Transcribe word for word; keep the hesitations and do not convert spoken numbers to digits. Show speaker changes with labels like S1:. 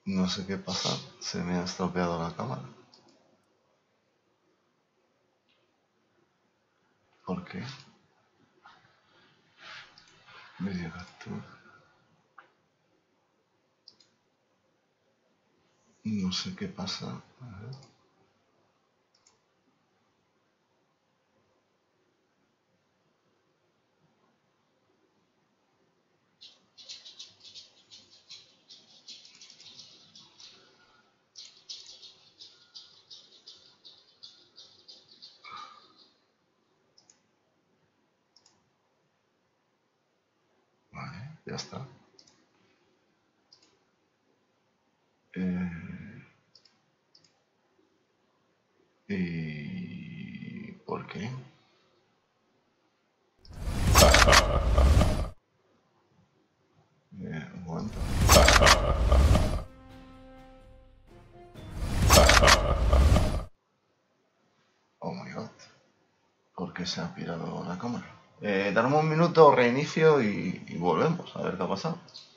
S1: No sé qué pasa, se me ha estropeado la cámara. ¿Por qué? Video capture. No sé qué pasa. A ver. Vale, ya está. Eh, ¿Y por qué? Eh, un momento. Oh my god. ¿Por qué se ha pirado la cámara? Eh, darme un minuto, reinicio y, y volvemos a ver qué ha pasado.